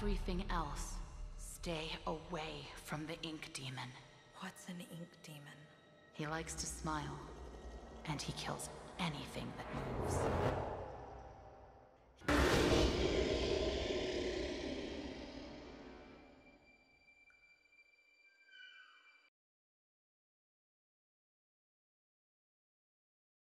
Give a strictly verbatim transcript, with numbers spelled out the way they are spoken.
everything else, stay away from the ink demon. What's an ink demon? He likes to smile, and he kills anything that moves.